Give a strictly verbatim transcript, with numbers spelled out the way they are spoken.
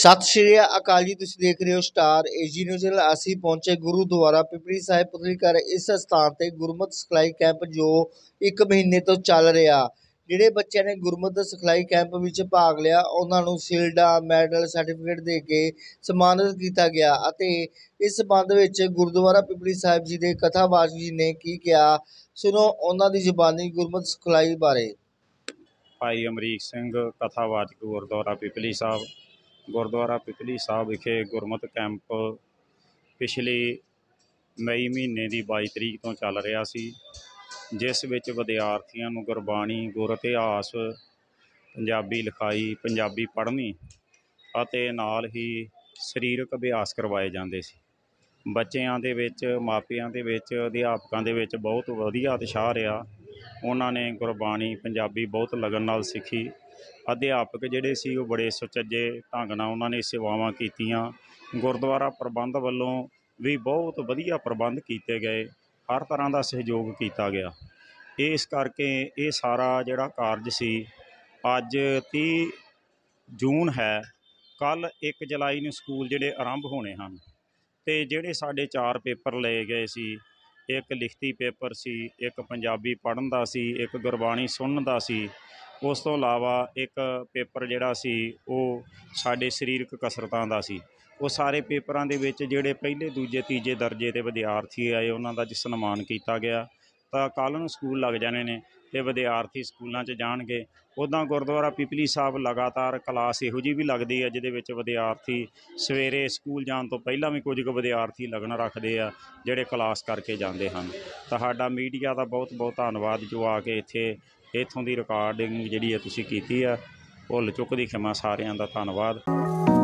सत श्री अकाल जी, तुसीं देख रहे हो स्टार एजी न्यूज़ चैनल। असीं पहुंचे गुरुद्वारा पिपली साहिब पुतली घर। इस स्थान ते गुरमत सिखलाई कैंप जो एक महीने तो चल रहा। ਜਿਹੜੇ ਬੱਚਿਆਂ ਨੇ ਗੁਰਮਤਿ ਸਿਖਲਾਈ ਕੈਂਪ ਵਿੱਚ ਭਾਗ ਲਿਆ ਉਹਨਾਂ ਨੂੰ ਸ਼ੀਲਡਾਂ ਮੈਡਲ ਸਰਟੀਫਿਕੇਟ ਦੇ ਕੇ ਸਨਮਾਨਿਤ ਕੀਤਾ ਗਿਆ ਅਤੇ ਇਸ ਸੰਬੰਧ ਵਿੱਚ ਗੁਰਦੁਆਰਾ ਪਿਪਲੀ ਸਾਹਿਬ ਜੀ ਦੇ ਕਥਾਵਾਚਕ ਜੀ ਨੇ ਕੀ ਕਿਹਾ, ਸੁਣੋ ਉਹਨਾਂ ਦੀ ਜ਼ੁਬਾਨੀ ਗੁਰਮਤਿ ਸਿਖਲਾਈ ਬਾਰੇ। ਭਾਈ ਅਮਰੀਕ ਸਿੰਘ ਕਥਾਵਾਚਕ ਗੁਰਦੁਆਰਾ ਪਿਪਲੀ ਸਾਹਿਬ। ਗੁਰਦੁਆਰਾ ਪਿਪਲੀ ਸਾਹਿਬ ਵਿਖੇ ਗੁਰਮਤਿ ਕੈਂਪ ਪਿਛਲੇ ਮਈ ਮਹੀਨੇ ਦੀ ਬਾਈ ਤਰੀਕ ਤੋਂ ਚੱਲ ਰਿਹਾ ਸੀ, ਜਿਸ ਵਿੱਚ ਵਿਦਿਆਰਥੀਆਂ ਨੂੰ ਗੁਰਬਾਣੀ, ਗੁਰ ਇਤਿਹਾਸ, ਪੰਜਾਬੀ ਲਿਖਾਈ, ਪੰਜਾਬੀ ਪੜ੍ਹਨੀ ਅਤੇ ਨਾਲ ਹੀ ਸਰੀਰਕ ਅਭਿਆਸ ਕਰਵਾਏ ਜਾਂਦੇ ਸੀ। ਬੱਚਿਆਂ ਦੇ ਵਿੱਚ, ਮਾਪਿਆਂ ਦੇ ਵਿੱਚ, ਅਧਿਆਪਕਾਂ ਦੇ ਵਿੱਚ ਬਹੁਤ ਵਧੀਆ ਉਤਸ਼ਾਹ ਰਿਹਾ। ਉਹਨਾਂ ਨੇ ਗੁਰਬਾਣੀ, ਪੰਜਾਬੀ ਬਹੁਤ ਲਗਨ ਨਾਲ ਸਿੱਖੀ। ਅਧਿਆਪਕ ਜਿਹੜੇ ਸੀ ਉਹ ਬੜੇ ਸੁਚੱਜੇ ਢੰਗ ਨਾਲ ਉਹਨਾਂ ਨੇ ਸੇਵਾਵਾਂ ਕੀਤੀਆਂ। ਗੁਰਦੁਆਰਾ ਪ੍ਰਬੰਧ ਵੱਲੋਂ ਵੀ ਬਹੁਤ ਵਧੀਆ ਪ੍ਰਬੰਧ ਕੀਤੇ ਗਏ, ਹਰ ਤਰ੍ਹਾਂ ਦਾ ਸਹਿਯੋਗ ਕੀਤਾ ਗਿਆ। ਇਸ ਕਰਕੇ ਇਹ ਸਾਰਾ ਜਿਹੜਾ ਕਾਰਜ ਸੀ, ਅੱਜ ਤੀਹ ਜੂਨ ਹੈ, ਕੱਲ੍ਹ ਇੱਕ ਜੁਲਾਈ ਨੂੰ ਸਕੂਲ ਜਿਹੜੇ ਆਰੰਭ ਹੋਣੇ ਹਨ। ਅਤੇ ਜਿਹੜੇ ਸਾਡੇ ਚਾਰ ਪੇਪਰ ਲਏ ਗਏ ਸੀ, ਇੱਕ ਲਿਖਤੀ ਪੇਪਰ ਸੀ, ਇੱਕ ਪੰਜਾਬੀ ਪੜ੍ਹਨ ਦਾ ਸੀ, ਇੱਕ ਗੁਰਬਾਣੀ ਸੁਣਨ ਦਾ ਸੀ। ਉਸ ਤੋਂ ਇਲਾਵਾ ਇੱਕ ਪੇਪਰ ਜਿਹੜਾ ਸੀ ਉਹ ਸਾਡੇ ਸਰੀਰਕ ਕਸਰਤਾਂ ਦਾ ਸੀ। ਉਹ ਸਾਰੇ ਪੇਪਰਾਂ ਦੇ ਵਿੱਚ ਜਿਹੜੇ ਪਹਿਲੇ, ਦੂਜੇ, ਤੀਜੇ ਦਰਜੇ ਦੇ ਵਿਦਿਆਰਥੀ ਆਏ ਉਹਨਾਂ ਦਾ ਅੱਜ ਸਨਮਾਨ ਕੀਤਾ ਗਿਆ। ਤਾਂ ਕੱਲ੍ਹ ਨੂੰ ਸਕੂਲ ਲੱਗ ਜਾਣੇ ਨੇ ਅਤੇ ਵਿਦਿਆਰਥੀ ਸਕੂਲਾਂ 'ਚ ਜਾਣਗੇ। ਉੱਦਾਂ ਗੁਰਦੁਆਰਾ ਪਿਪਲੀ ਸਾਹਿਬ ਲਗਾਤਾਰ ਕਲਾਸ ਇਹੋ ਜਿਹੀ ਵੀ ਲੱਗਦੀ ਹੈ ਜਿਹਦੇ ਵਿੱਚ ਵਿਦਿਆਰਥੀ ਸਵੇਰੇ ਸਕੂਲ ਜਾਣ ਤੋਂ ਪਹਿਲਾਂ ਵੀ ਕੁਝ ਕੁ ਵਿਦਿਆਰਥੀ ਲਗਨ ਰੱਖਦੇ ਆ ਜਿਹੜੇ ਕਲਾਸ ਕਰਕੇ ਜਾਂਦੇ ਹਨ। ਤੁਹਾਡਾ ਮੀਡੀਆ ਦਾ ਬਹੁਤ ਬਹੁਤ ਧੰਨਵਾਦ ਜੋ ਆ ਕੇ ਇੱਥੇ ਇੱਥੋਂ ਦੀ ਰਿਕਾਰਡਿੰਗ ਜਿਹੜੀ ਹੈ ਤੁਸੀਂ ਕੀਤੀ ਆ। ਭੁੱਲ ਚੁੱਕ ਦੀ ਖਿਮਾ, ਸਾਰਿਆਂ ਦਾ ਧੰਨਵਾਦ।